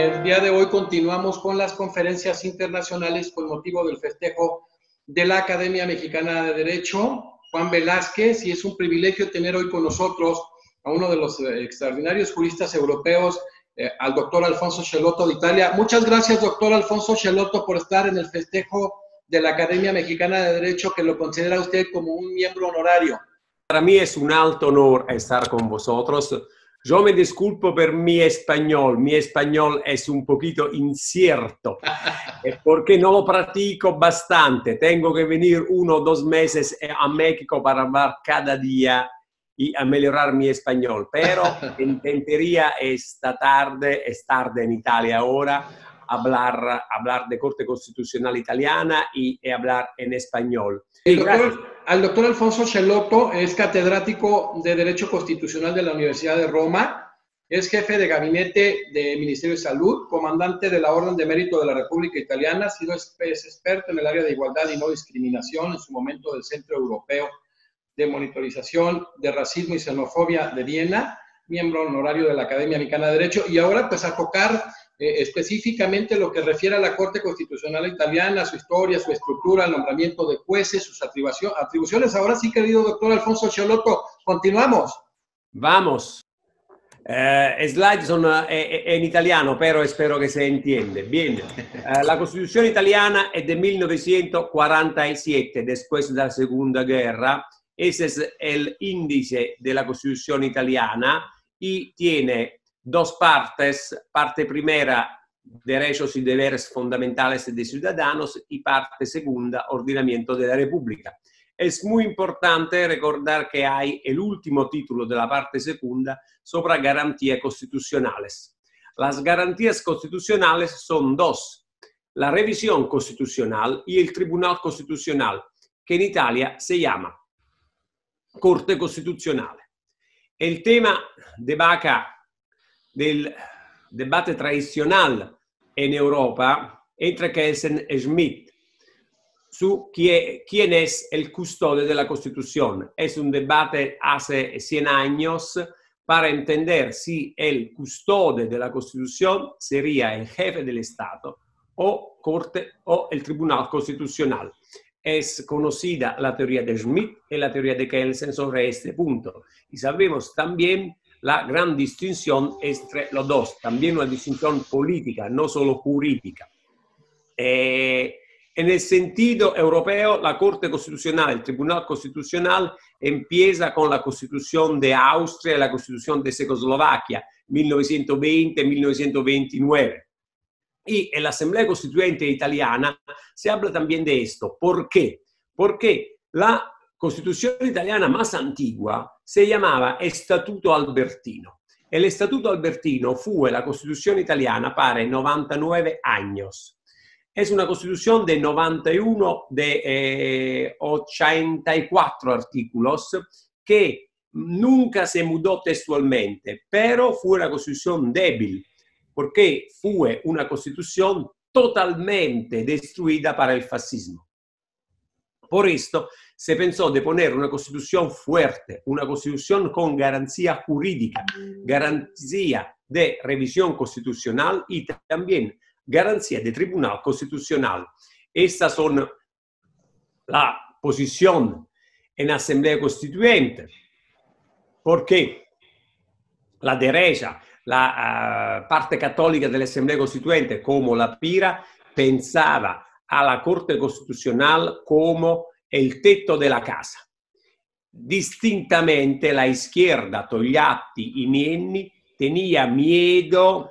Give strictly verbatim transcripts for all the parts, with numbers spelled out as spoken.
El día de hoy continuamos con las conferencias internacionales con motivo del festejo de la Academia Mexicana de Derecho, Juan Velázquez, y es un privilegio tener hoy con nosotros a uno de los extraordinarios juristas europeos, eh, al doctor Alfonso Schelotto de Italia. Muchas gracias, doctor Alfonso Schelotto, por estar en el festejo de la Academia Mexicana de Derecho, que lo considera usted como un miembro honorario. Para mí es un alto honor estar con vosotros. Yo me disculpo por mi español. Mi español es un poquito incierto porque no lo practico bastante. Tengo que venir uno o dos meses a México para hablar cada día y a mejorar mi español. Pero intentaría esta tarde, es tarde en Italia ahora, hablar, hablar de Corte Constitucional Italiana y, y hablar en español. El doctor, al doctor Alfonso Schelotto es catedrático de Derecho Constitucional de la Universidad de Roma, es jefe de gabinete del Ministerio de Salud, comandante de la Orden de Mérito de la República Italiana, ha sido es experto en el área de igualdad y no discriminación, en su momento del Centro Europeo de Monitorización de Racismo y Xenofobia de Viena, miembro honorario de la Academia Mexicana de Derecho, y ahora pues a tocar eh, específicamente lo que refiere a la Corte Constitucional Italiana, su historia, su estructura, el nombramiento de jueces, sus atribuciones. Ahora sí, querido doctor Alfonso Schelotto, continuamos. Vamos. Eh, slide son eh, en italiano, pero espero que se entiende. Bien, eh, la Constitución italiana es de mil novecientos cuarenta y siete, después de la Segunda Guerra. Ese es el índice de la Constitución italiana y tiene dos partes. Parte primera, derechos y deberes fundamentales de ciudadanos, y parte segunda, ordenamiento de la República. Es muy importante recordar que hay el último título de la parte segunda sobre garantías constitucionales. Las garantías constitucionales son dos: la revisión constitucional y el Tribunal Constitucional, que en Italia se llama Corte Costituzionale. El tema de vaca del debate tradicional en Europa entre Kelsen y Schmitt su quién es el custodio de la Constitución. Es un debate hace cien años para entender si el custodio de la Constitución sería el jefe del Estado o Corte o el Tribunal Constitucional. Es conocida la teoría de Schmitt y la teoría de Kelsen sobre este punto. Y sabemos también la gran distinción entre los dos, también una distinción política, no solo jurídica. Eh, en el sentido europeo, la Corte Constitucional, el Tribunal Constitucional, empieza con la Constitución de Austria y la Constitución de Checoslovaquia, mil novecientos veinte a mil novecientos veintinueve. Y en la Asamblea Constituyente Italiana se habla también de esto. ¿Por qué? Porque la Constitución italiana más antigua se llamaba Estatuto Albertino. El Estatuto Albertino fue la Constitución italiana para noventa y nueve años. Es una Constitución de noventa y uno, de eh, ochenta y cuatro artículos, que nunca se mudó textualmente, pero fue una Constitución débil, porque fue una Constitución totalmente destruida para el fascismo. Por esto se pensó de poner una Constitución fuerte, una Constitución con garantía jurídica, garantía de revisión constitucional y también garantía de Tribunal Constitucional. Estas son la posición en Asamblea Constituyente, porque la derecha, la uh, parte católica de la Asamblea Constituyente, como la Pira, pensaba a la Corte Constitucional como el techo de la casa. Distintamente la izquierda, Togliatti y Nenni, tenía miedo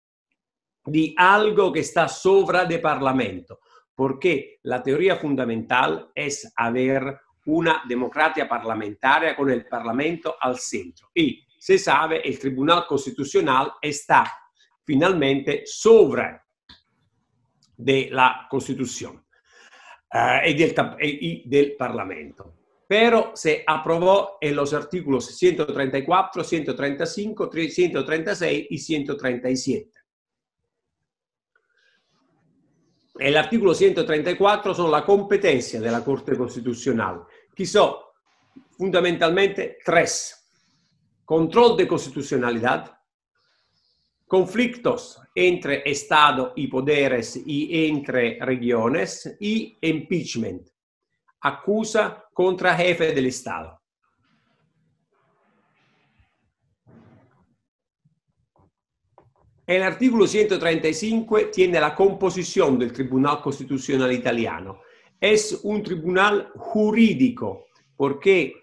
de algo que está sobre del Parlamento, porque la teoría fundamental es haber una democracia parlamentaria con el Parlamento al centro. Y se sabe, el Tribunal Constitucional está finalmente sobre de la Constitución uh, y, del, y del Parlamento. Pero se aprobó en los artículos ciento treinta y cuatro, ciento treinta y cinco, ciento treinta y seis y ciento treinta y siete. El artículo ciento treinta y cuatro son la competencia de la Corte Constitucional, que son fundamentalmente tres: control de constitucionalidad, conflictos entre Estado y poderes y entre regiones, y impeachment, acusa contra jefe del Estado. El artículo ciento treinta y cinco tiene la composición del Tribunal Constitucional Italiano. Es un tribunal jurídico porque,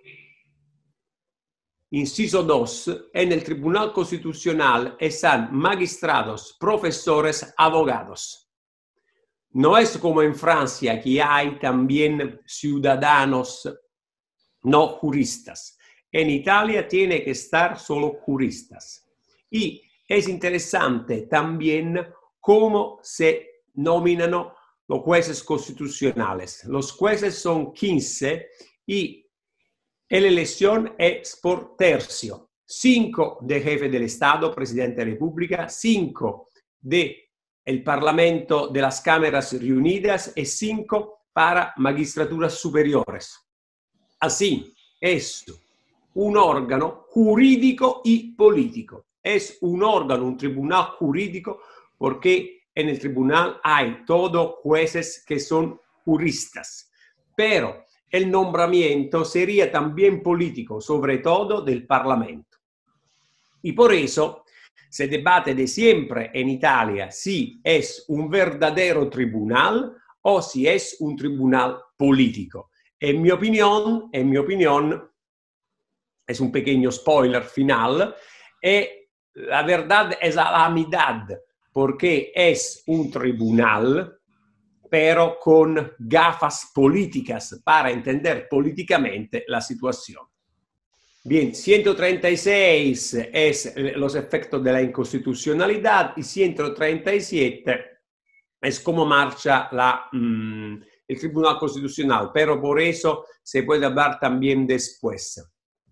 inciso dos, en el Tribunal Constitucional están magistrados, profesores, abogados. No es como en Francia, que hay también ciudadanos no juristas. En Italia tiene que estar solo juristas. Y es interesante también cómo se nominan los jueces constitucionales. Los jueces son quince y la elección es por tercio. Cinco de jefe del Estado, presidente de la República, cinco de el Parlamento de las Cámaras Reunidas y cinco para magistraturas superiores. Así, es un órgano jurídico y político. Es un órgano, un tribunal jurídico, porque en el tribunal hay todos jueces que son juristas. Pero el nombramiento sería también político, sobre todo del Parlamento. Y por eso se debate de siempre en Italia si es un verdadero tribunal o si es un tribunal político. En mi opinión, en mi opinión, es un pequeño spoiler final, e la verdad es a la mitad, porque es un tribunal, pero con gafas políticas para entender políticamente la situación. Bien, ciento treinta y seis es los efectos de la inconstitucionalidad y ciento treinta y siete es cómo marcha la, mmm, el Tribunal Constitucional, pero por eso se puede hablar también después.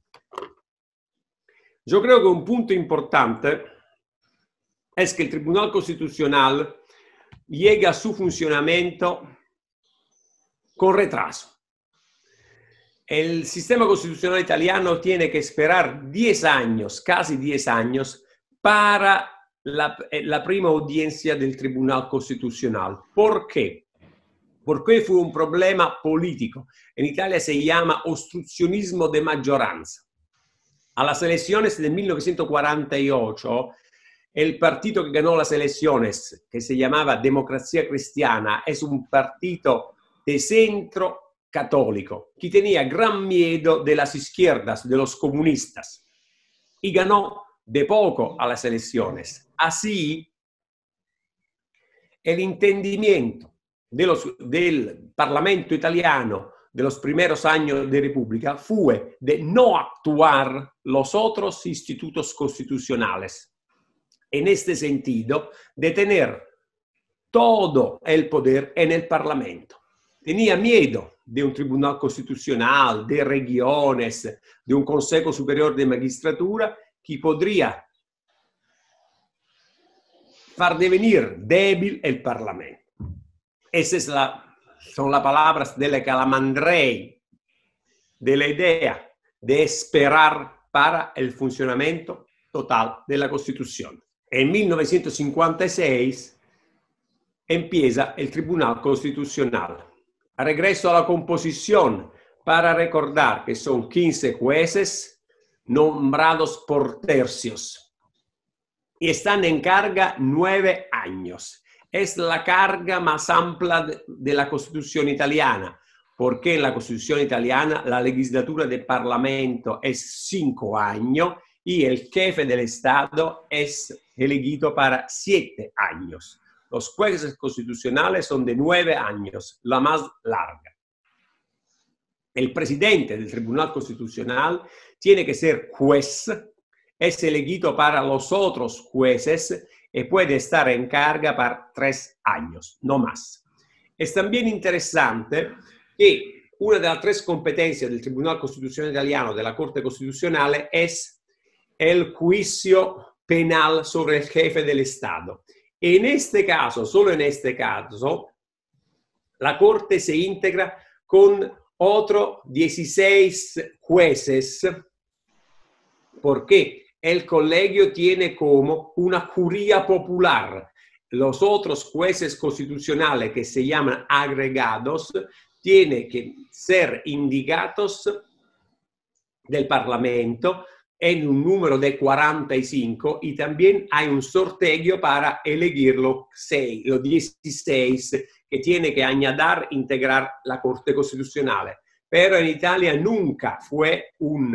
Yo creo que un punto importante es que el Tribunal Constitucional llega a su funcionamiento con retraso. El sistema constitucional italiano tiene que esperar diez años, casi diez años, para la, la prima audiencia del Tribunal Constitucional. ¿Por qué? Porque fue un problema político. En Italia se llama obstruccionismo de maggioranza. A las elecciones de mil novecientos cuarenta y ocho, el partido que ganó las elecciones, que se llamaba Democracia Cristiana, es un partido de centro católico que tenía gran miedo de las izquierdas, de los comunistas, y ganó de poco a las elecciones. Así, el entendimiento de los, del Parlamento italiano de los primeros años de República fue de no actuar los otros institutos constitucionales. En este sentido, de tener todo el poder en el Parlamento. Tenía miedo de un tribunal constitucional, de regiones, de un Consejo Superior de Magistratura que podría far devenir débil el Parlamento. Esas es la, son las palabras de la Calamandrei, de la idea de esperar para el funcionamiento total de la Constitución. En mil novecientos cincuenta y seis empieza el Tribunal Constitucional. Regreso a la composición para recordar que son quince jueces nombrados por tercios y están en carga nueve años. Es la carga más amplia de, de la Constitución italiana, porque en la Constitución italiana la legislatura del Parlamento es cinco años y el jefe del Estado es elegido para siete años. Los jueces constitucionales son de nueve años, la más larga. El presidente del Tribunal Constitucional tiene que ser juez, es elegido para los otros jueces y puede estar en carga por tres años, no más. Es también interesante que una de las tres competencias del Tribunal Constitucional Italiano, de la Corte Constitucional, es el juicio penal sobre el jefe del Estado. En este caso, solo en este caso, la Corte se integra con otros dieciséis jueces, porque el colegio tiene como una curia popular. Los otros jueces constitucionales que se llaman agregados tienen que ser indicados del Parlamento en un número de cuarenta y cinco y también hay un sorteo para elegir los seis, los dieciséis que tiene que añadir, integrar la Corte Constitucional. Pero en Italia nunca fue un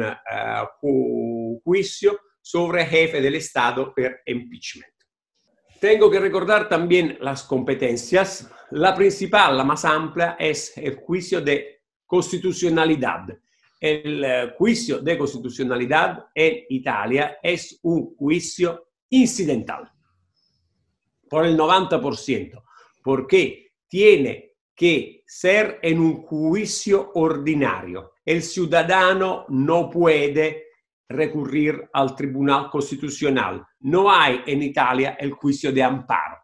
uh, juicio sobre jefe del Estado por impeachment. Tengo que recordar también las competencias. La principal, la más amplia, es el juicio de constitucionalidad. El juicio de constitucionalidad en Italia es un juicio incidental por el noventa por ciento, porque tiene que ser en un juicio ordinario. El ciudadano no puede recurrir al Tribunal Constitucional. No hay en Italia el juicio de amparo.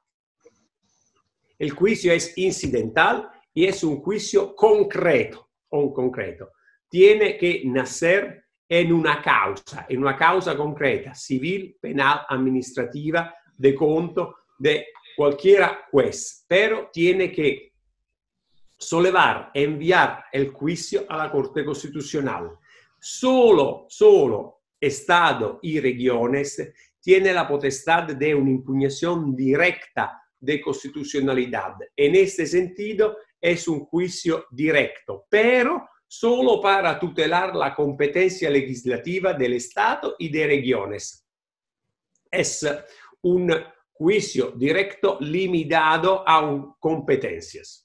El juicio es incidental y es un juicio concreto, un concreto. Tiene que nacer en una causa, en una causa concreta, civil, penal, administrativa, de conto, de cualquiera juez, pero tiene que sollevar, enviar el juicio a la Corte Constitucional. Solo, solo Estado y regiones tienen la potestad de una impugnación directa de constitucionalidad. En este sentido, es un juicio directo, pero solo para tutelar la competencia legislativa del Estado y de regiones. Es un juicio directo limitado a un, competencias.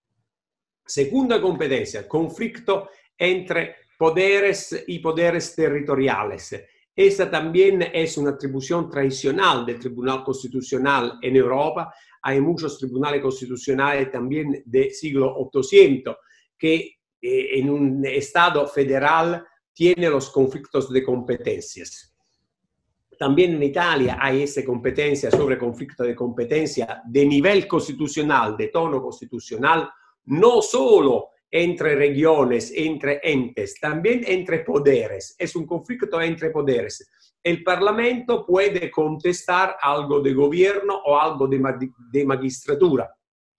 Segunda competencia, conflicto entre poderes y poderes territoriales. Esta también es una atribución tradicional del Tribunal Constitucional en Europa. Hay muchos tribunales constitucionales también del siglo ochocientos que eh, en un Estado federal tiene los conflictos de competencias. También en Italia hay esa competencia sobre conflicto de competencia de nivel constitucional, de tono constitucional, no solo entre regiones, entre entes, también entre poderes. Es un conflicto entre poderes. El Parlamento puede contestar algo de gobierno o algo de, de magistratura.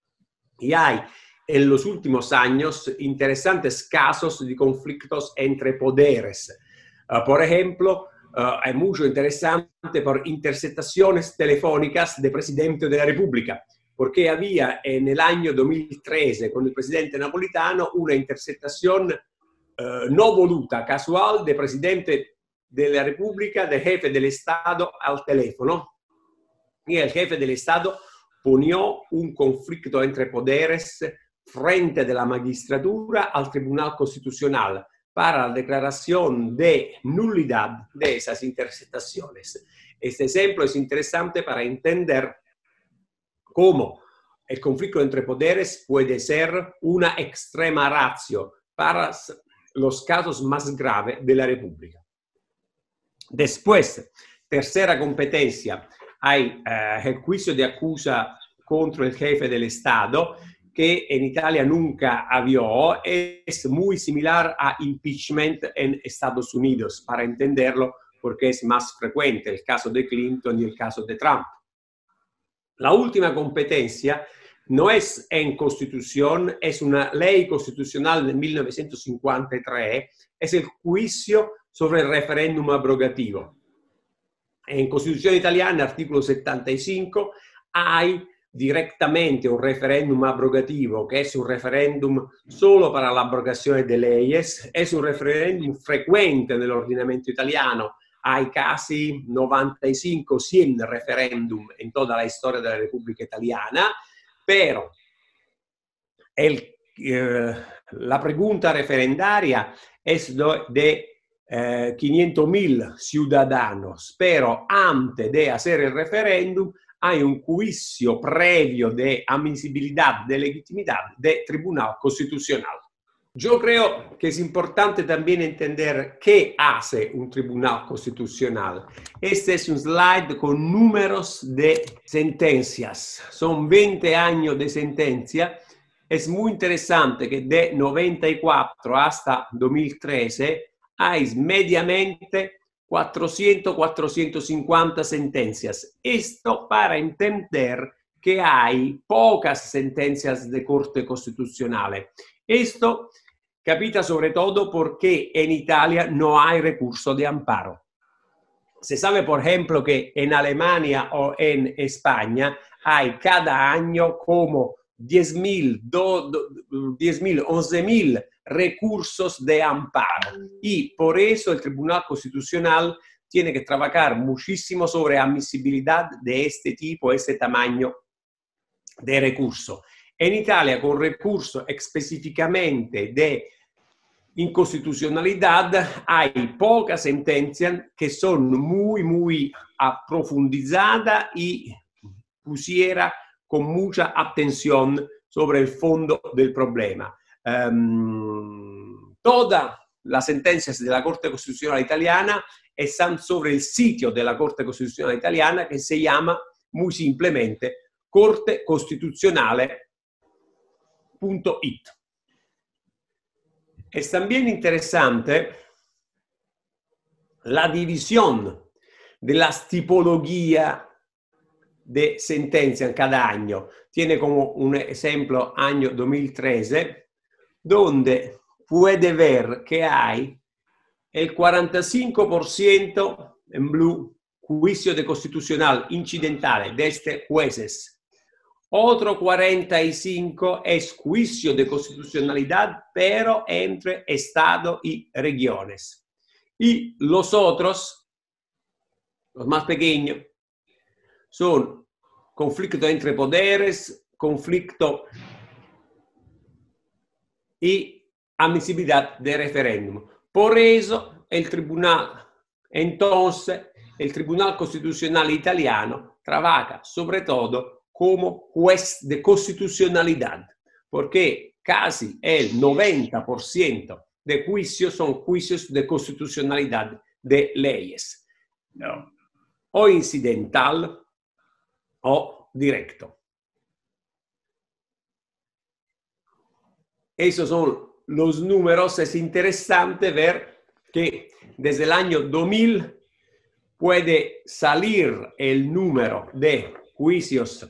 Y hay en los últimos años interesantes casos de conflictos entre poderes. Uh, por ejemplo, uh, hay mucho interesante por interceptaciones telefónicas de presidente de la República, porque había en el año dos mil trece con el presidente Napolitano una interceptación uh, no voluta, casual, de presidente de la República, del jefe del Estado al teléfono. Y el jefe del Estado ponió un conflicto entre poderes frente de la magistratura al Tribunal Constitucional para la declaración de nulidad de esas interceptaciones. Este ejemplo es interesante para entender cómo el conflicto entre poderes puede ser una extrema ratio para los casos más graves de la República. Después, tercera competencia, hay eh, el juicio de acusa contra el jefe del Estado, que en Italia nunca había, es muy similar a impeachment en Estados Unidos, para entenderlo, porque es más frecuente el caso de Clinton y el caso de Trump. La última competencia no es en Constitución, es una ley constitucional de mil novecientos cincuenta y tres, es el juicio sobre el referéndum abrogativo. En Constitución italiana, artículo setenta y cinco, hay directamente un referéndum abrogativo, que es un referéndum solo para la abrogación de leyes, es un referéndum frecuente nell'ordinamento italiano. Hay casi noventa y cinco, cien referéndum en toda la historia de la República Italiana, pero el, eh, la pregunta referendaria es de eh, quinientos mil ciudadanos, pero antes de hacer el referéndum hay un juicio previo de admisibilidad, de legitimidad del Tribunal Constitucional. Yo creo que es importante también entender qué hace un Tribunal Constitucional. Este es un slide con números de sentencias. Son veinte años de sentencia. Es muy interesante que de noventa y cuatro hasta dos mil trece hay mediamente cuatrocientas, cuatrocientas cincuenta sentencias. Esto para entender que hay pocas sentencias de Corte Constitucional. Esto capita sobre todo porque en Italia no hay recurso de amparo. Se sabe, por ejemplo, que en Alemania o en España hay cada año como diez mil, once mil recursos de amparo. Y por eso el Tribunal Constitucional tiene que trabajar muchísimo sobre admisibilidad de este tipo, este tamaño de recurso. En Italia, con recurso específicamente de inconstitucionalidad, hay pocas sentencias que son muy, muy aprofundizadas y pusiera con mucha atención sobre el fondo del problema. Um, todas las sentencias de la Corte Constitucional Italiana están sobre el sitio de la Corte Constitucional Italiana, que se llama muy simplemente corte costituzionale punto it. Es también interesante la división de las tipologías de sentencias cada año. Tiene como un ejemplo año dos mil trece, donde puede ver que hay el cuarenta y cinco por ciento en blue, juicio de constitucional incidental de este jueces. Otro cuarenta y cinco es juicio de constitucionalidad, pero entre Estado y regiones. Y los otros, los más pequeños, son conflicto entre poderes, conflicto y admisibilidad de referéndum. Por eso, el tribunal, entonces, el Tribunal Constitucional Italiano trabaja sobre todo como juez de constitucionalidad, porque casi el noventa por ciento de juicios son juicios de constitucionalidad de leyes, no, o incidental o directo. Esos son los números. Es interesante ver que desde el año dos mil puede salir el número de juicios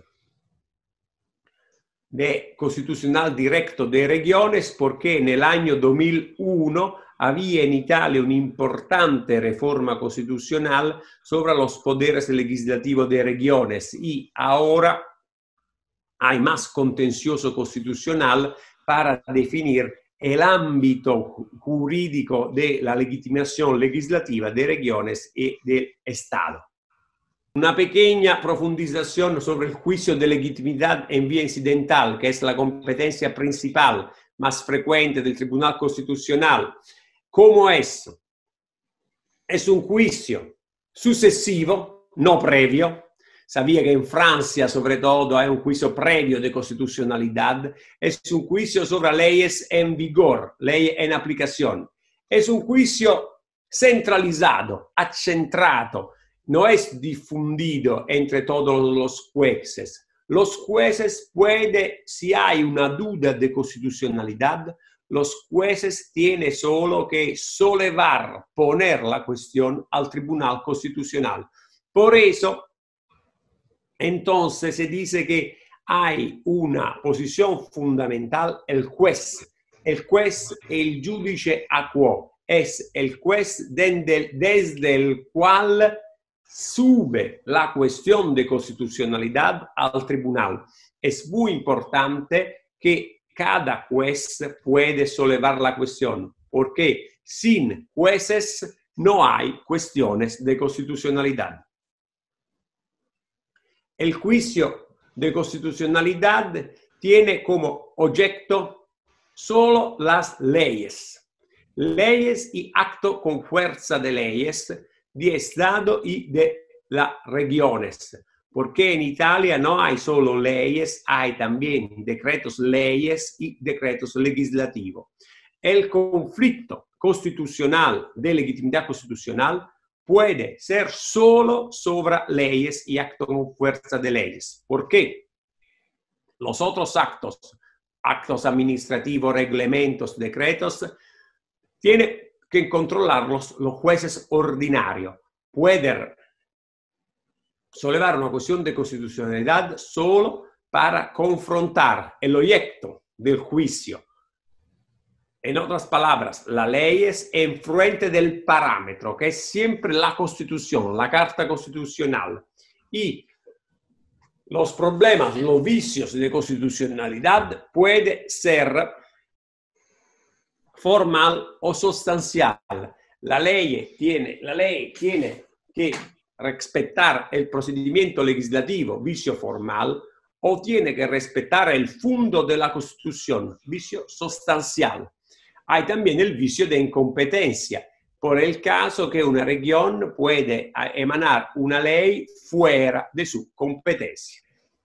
de constitucional directo de regiones, porque en el año dos mil uno había en Italia una importante reforma constitucional sobre los poderes legislativos de regiones y ahora hay más contencioso constitucional para definir el ámbito jurídico de la legitimación legislativa de regiones y del Estado. Una pequeña profundización sobre el juicio de legitimidad en vía incidental, que es la competencia principal más frecuente del Tribunal Constitucional. ¿Cómo es? Es un juicio sucesivo, no previo. Sabía que en Francia, sobre todo, hay un juicio previo de constitucionalidad. Es un juicio sobre leyes en vigor, leyes en aplicación. Es un juicio centralizado, accentrado. No es difundido entre todos los jueces. Los jueces pueden, si hay una duda de constitucionalidad, los jueces tienen solo que sollevar, poner la cuestión al Tribunal Constitucional. Por eso, entonces se dice que hay una posición fundamental, el juez. El juez es el giudice a quo, es el juez desde, desde el cual sube la cuestión de constitucionalidad al tribunal. Es muy importante que cada juez puede sollevar la cuestión, porque sin jueces no hay cuestiones de constitucionalidad. El juicio de constitucionalidad tiene como objeto solo las leyes, leyes y actos con fuerza de leyes de Estado y de las regiones, porque en Italia no hay solo leyes, hay también decretos leyes y decretos legislativos. El conflicto constitucional de legitimidad constitucional puede ser solo sobre leyes y actos con fuerza de leyes. ¿Por qué? Los otros actos, actos administrativos, reglamentos, decretos, tienen que controlar los, los jueces ordinarios. Pueden solevar una cuestión de constitucionalidad solo para confrontar el objeto del juicio. En otras palabras, la ley es enfrente del parámetro, que es siempre la Constitución, la Carta Constitucional. Y los problemas, los vicios de constitucionalidad pueden ser formal o sustancial. La ley tiene, la ley tiene que respetar el procedimiento legislativo, vicio formal, o tiene que respetar el fondo de la Constitución, vicio sustancial. Hay también el vicio de incompetencia, por el caso que una región puede emanar una ley fuera de su competencia.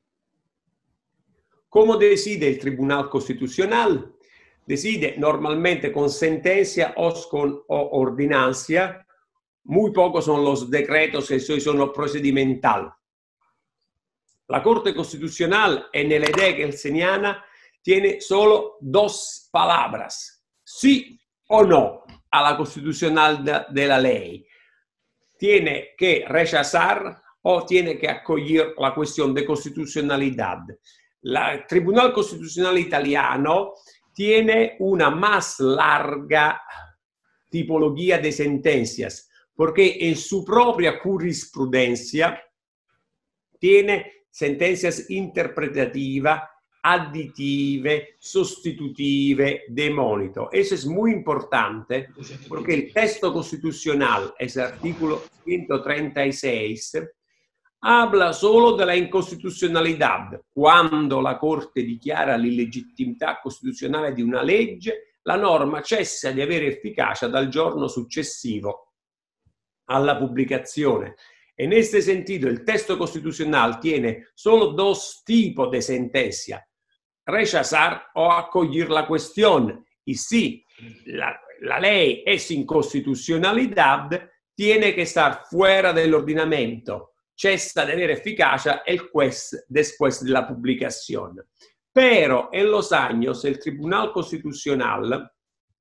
¿Cómo decide el Tribunal Constitucional? Decide normalmente con sentencia o con o ordinancia. Muy pocos son los decretos que son procedimental. La Corte Constitucional en el E D E kelseniana tiene solo dos palabras, sí o no a la constitucionalidad de la ley. Tiene que rechazar o tiene que acoger la cuestión de constitucionalidad. El Tribunal Constitucional italiano tiene una más larga tipología de sentencias, porque en su propia jurisprudencia tiene sentencias interpretativas, aditive, sustitutive, de monito. Eso es muy importante porque el texto constitucional, es el artículo ciento treinta y seis, habla solo de la inconstitucionalidad. Quando la Corte dichiara l'illegittimità costituzionale di una legge, la norma cessa di avere efficacia dal giorno successivo alla pubblicazione. En este sentido, el texto constitucional tiene solo dos tipos de sentencia: rechazar o acoger la cuestión. Y si la, la ley es inconstitucionalidad, tiene que estar fuera del ordenamiento. Cesa de tener eficacia el juez después de la publicación. Pero en los años el Tribunal Constitucional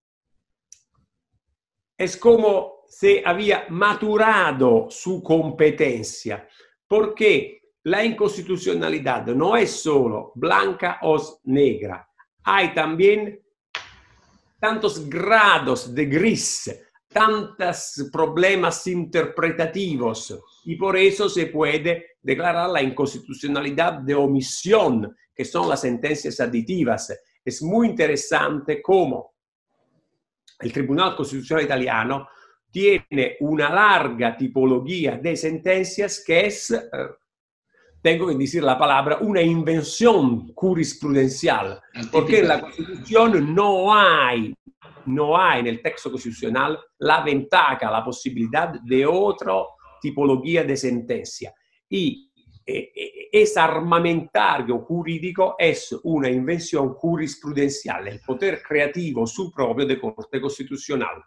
es como se había maturado su competencia, porque la inconstitucionalidad no es solo blanca o negra, hay también tantos grados de gris, tantos problemas interpretativos, y por eso se puede declarar la inconstitucionalidad de omisión, que son las sentencias aditivas. Es muy interesante cómo el Tribunal Constitucional italiano tiene una larga tipología de sentencias que es, eh, tengo que decir la palabra, una invención jurisprudencial, porque en la Constitución no hay, no hay en el texto constitucional la ventaja, la posibilidad de otra tipología de sentencia. Y eh, ese armamentario jurídico es una invención jurisprudencial, el poder creativo su propio de Corte Constitucional.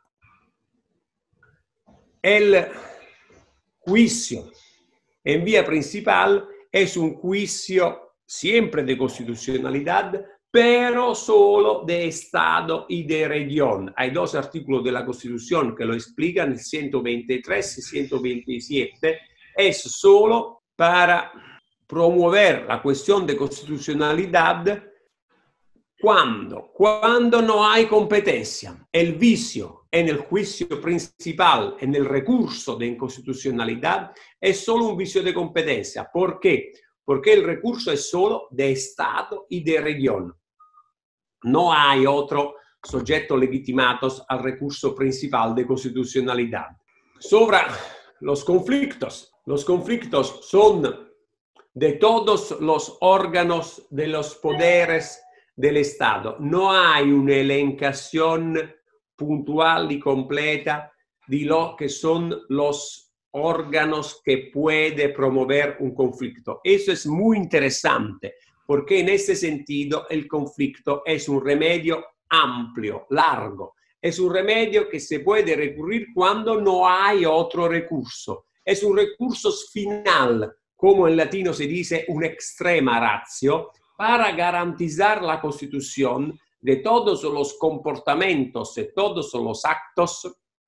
El juicio en vía principal es un juicio siempre de constitucionalidad, pero solo de Estado y de región. Hay dos artículos de la Constitución que lo explican, el ciento veintitrés y ciento veintisiete. Es solo para promover la cuestión de constitucionalidad cuando, cuando no hay competencia. El vicio en el juicio principal, en el recurso de inconstitucionalidad, es solo un vicio de competencia. ¿Por qué? Porque el recurso es solo de Estado y de región. No hay otro sujeto legitimados al recurso principal de constitucionalidad. Sobre los conflictos. Los conflictos son de todos los órganos de los poderes del Estado. No hay una elencación puntual y completa de lo que son los órganos que puede promover un conflicto. Eso es muy interesante, porque en ese sentido el conflicto es un remedio amplio, largo. Es un remedio que se puede recurrir cuando no hay otro recurso. Es un recurso final, como en latino se dice, una extrema ratio, para garantizar la constitución de todos los comportamientos, de todos los actos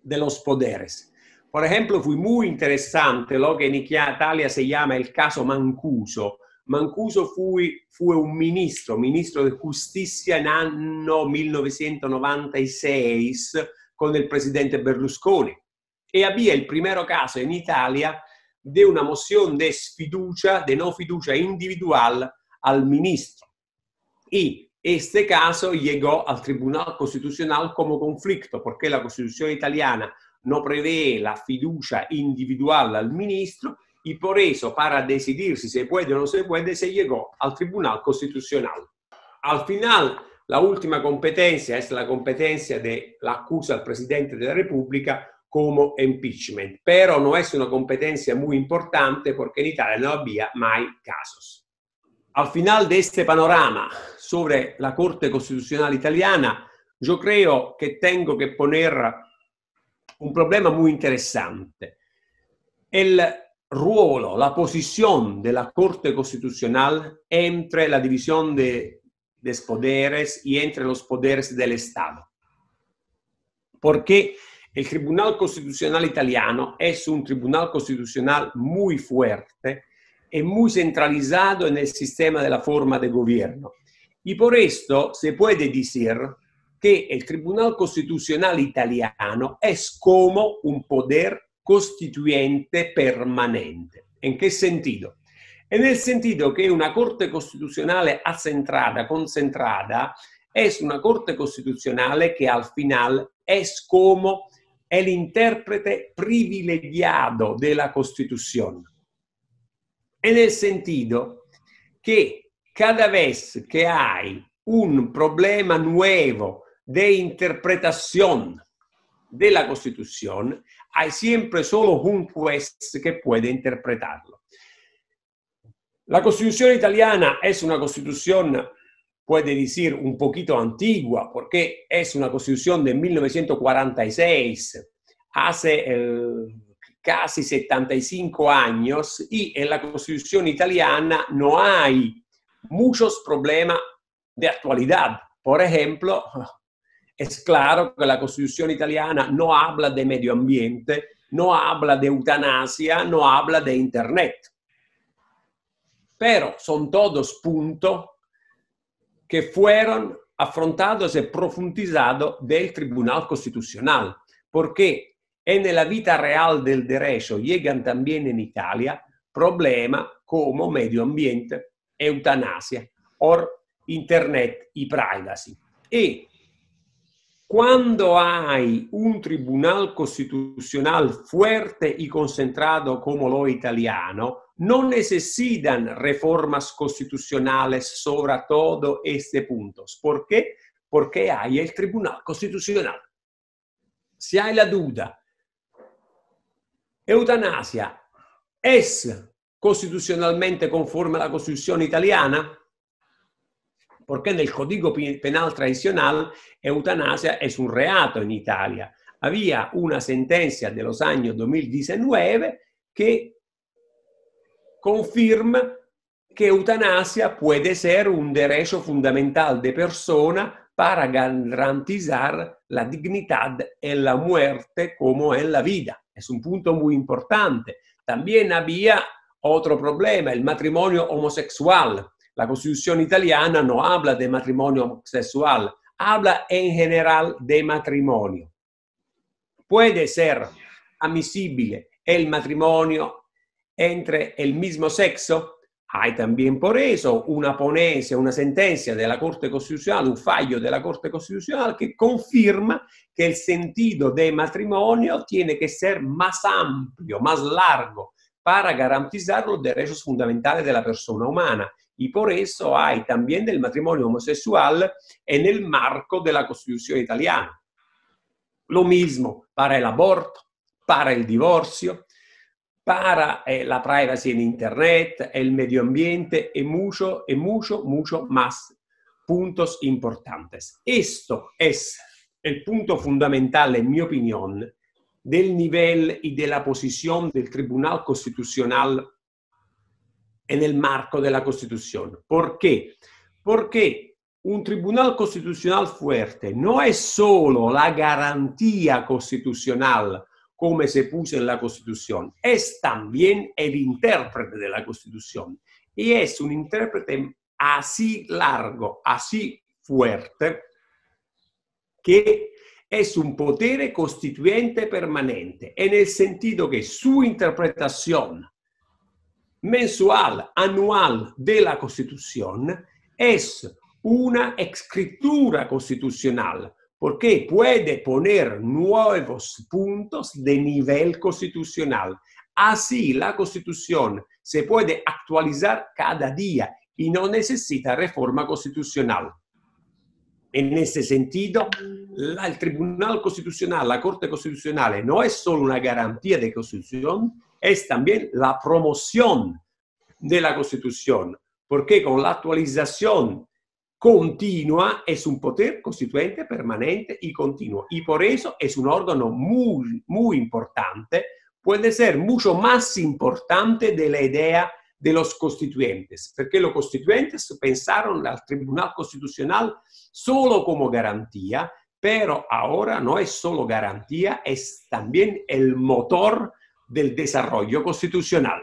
de los poderes. Por ejemplo, fue muy interesante lo que en Italia se llama el caso Mancuso. Mancuso fue, fue un ministro, ministro de Justicia en anno millenovecentonovantasei con el presidente Berlusconi. Y había el primer caso en Italia de una moción de sfiducia, de no fiducia individual al ministro. Y este caso llegó al Tribunal Constitucional como conflicto, porque la Constitución italiana no prevé la fiducia individual al ministro y por eso, para decidir si se puede o no se puede, se llegó al Tribunal Constitucional. Al final, la última competencia es la competencia de la acusa al presidente de la República como impeachment, pero no es una competencia muy importante porque en Italia no había mai casos. Al final de este panorama sobre la Corte Constitucional italiana, yo creo que tengo que poner un problema muy interesante. El ruolo, la posición de la Corte Constitucional entre la división de, de poderes y entre los poderes del Estado. Porque el Tribunal Constitucional italiano es un tribunal constitucional muy fuerte y muy centralizado en el sistema de la forma de gobierno. Y por esto se puede decir que el Tribunal Constitucional italiano es como un poder constituyente permanente. ¿En qué sentido? En el sentido que una Corte Constitucional accentrada, concentrada, es una Corte Constitucional que al final es como el intérprete privilegiado de la Constitución. En el sentido que cada vez que hay un problema nuevo de interpretación de la Constitución, hay siempre solo un juez que puede interpretarlo. La Constitución italiana es una Constitución, puede decir, un poquito antigua, porque es una Constitución de mil novecientos cuarenta y seis, hace eh, casi setenta y cinco años, y en la Constitución italiana no hay muchos problemas de actualidad. Por ejemplo, es claro que la Constitución italiana no habla de medio ambiente, no habla de eutanasia, no habla de Internet. Pero son todos puntos que fueron afrontados y profundizados del Tribunal Constitucional, porque en la vida real del derecho llegan también en Italia problemas como medio ambiente, eutanasia o Internet y privacy. Y cuando hay un Tribunal Constitucional fuerte y concentrado como lo italiano, no necesitan reformas constitucionales sobre todos estos puntos. ¿Por qué? Porque hay el Tribunal Constitucional. Si hay la duda, eutanasia es constitucionalmente conforme a la Constitución italiana, porque nel Código Penal tradicional eutanasia es un reato en Italia. Había una sentencia de los años dos mil diecinueve que confirma que eutanasia puede ser un derecho fundamental de persona para garantizar la dignidad en la muerte como en la vida. Es un punto muy importante. También había otro problema, el matrimonio homosexual. La Constitución italiana no habla de matrimonio homosexual, habla en general de matrimonio. Puede ser admisible el matrimonio entre el mismo sexo. Hay también por eso una ponencia, una sentencia de la Corte Constitucional, un fallo de la Corte Constitucional que confirma que el sentido de matrimonio tiene que ser más amplio, más largo, para garantizar los derechos fundamentales de la persona humana. Y por eso hay también del matrimonio homosexual en el marco de la Constitución italiana. Lo mismo para el aborto, para el divorcio, para eh, la privacy en Internet, el medio ambiente y mucho, y mucho, mucho más puntos importantes. Esto es el punto fundamental, en mi opinión, del nivel y de la posición del Tribunal Constitucional en el marco de la Constitución. ¿Por qué? Porque un tribunal constitucional fuerte no es solo la garantía constitucional, como se puso en la Constitución, es también el intérprete de la Constitución. Y es un intérprete así largo, así fuerte, que es un potere constituyente permanente, en el sentido que su interpretación mensual, anual de la Constitución es una escritura constitucional, porque puede poner nuevos puntos de nivel constitucional. Así la Constitución se puede actualizar cada día y no necesita reforma constitucional. En ese sentido, la, el Tribunal Constitucional, la Corte Constitucional, no es solo una garantía de Constitución, es también la promoción de la Constitución, porque con la actualización continua es un poder constituyente permanente y continuo. Y por eso es un órgano muy, muy importante, puede ser mucho más importante de la idea de los constituyentes, porque los constituyentes pensaron al Tribunal Constitucional solo como garantía, pero ahora no es solo garantía, es también el motor del desarrollo constitucional.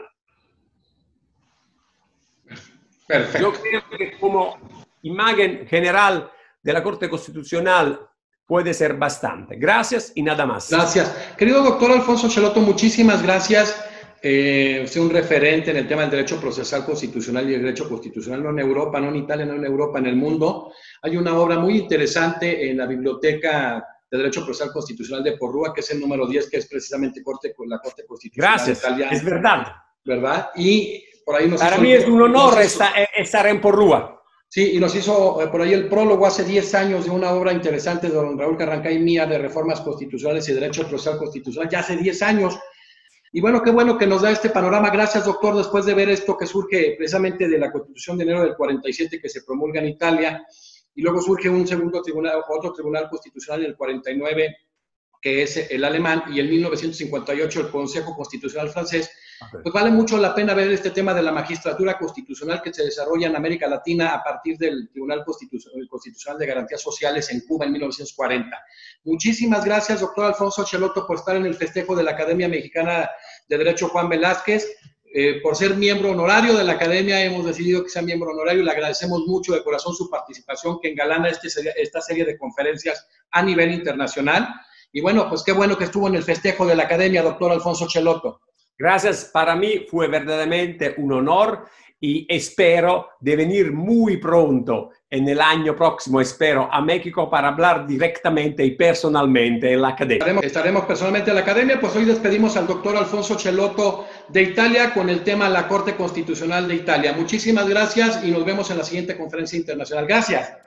Perfecto. Yo creo que como imagen general de la Corte Constitucional puede ser bastante. Gracias y nada más. Gracias. Querido doctor Alfonso Schelotto, muchísimas gracias. Eh, usted es un referente en el tema del derecho procesal constitucional y el derecho constitucional, no en Europa, no en Italia, no en Europa, en el mundo. Hay una obra muy interesante en la Biblioteca de Derecho Procesal Constitucional de Porrúa, que es el número diez, que es precisamente corte, la Corte Constitucional Gracias, italiana. es verdad. ¿Verdad? Y por ahí nos Para hizo mí el, es un honor hizo, estar, estar en Porrúa. Sí, y nos hizo eh, por ahí el prólogo hace diez años de una obra interesante de don Raúl Carrancay mía de reformas constitucionales y derecho procesal constitucional, ya hace diez años. Y bueno, qué bueno que nos da este panorama. Gracias, doctor, después de ver esto que surge precisamente de la Constitución de enero del cuarenta y siete que se promulga en Italia, y luego surge un segundo tribunal, otro tribunal constitucional en el cuarenta y nueve, que es el alemán, y en mil novecientos cincuenta y ocho el Consejo Constitucional francés. Pues vale mucho la pena ver este tema de la magistratura constitucional que se desarrolla en América Latina a partir del Tribunal Constitucional de Garantías Sociales en Cuba en mil novecientos cuarenta. Muchísimas gracias, doctor Alfonso Schelotto, por estar en el festejo de la Academia Mexicana de Derecho Juan Velázquez. Eh, por ser miembro honorario de la Academia, hemos decidido que sea miembro honorario y le agradecemos mucho de corazón su participación que engalana este, esta serie de conferencias a nivel internacional. Y bueno, pues qué bueno que estuvo en el festejo de la Academia, doctor Alfonso Schelotto. Gracias, para mí fue verdaderamente un honor y espero de venir muy pronto en el año próximo, espero, a México para hablar directamente y personalmente en la Academia. Estaremos, estaremos personalmente en la Academia, pues hoy despedimos al doctor Alfonso Schelotto de Italia con el tema la Corte Constitucional de Italia. Muchísimas gracias y nos vemos en la siguiente conferencia internacional. Gracias.